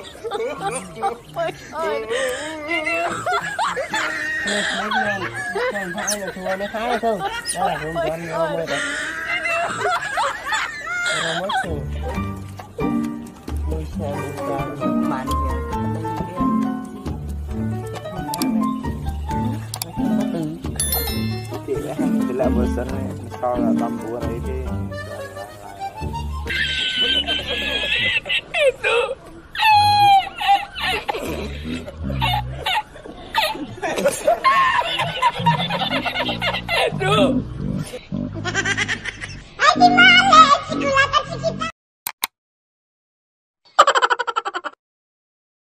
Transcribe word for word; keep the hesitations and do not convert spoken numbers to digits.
Không phải là thua nó khá là không. Đó là không con ngon rồi. Nó mất rồi. Tôi xem con bạn kìa. Chị là chỉ là vừa sân này, sau là tầm bùa này thì Aduh.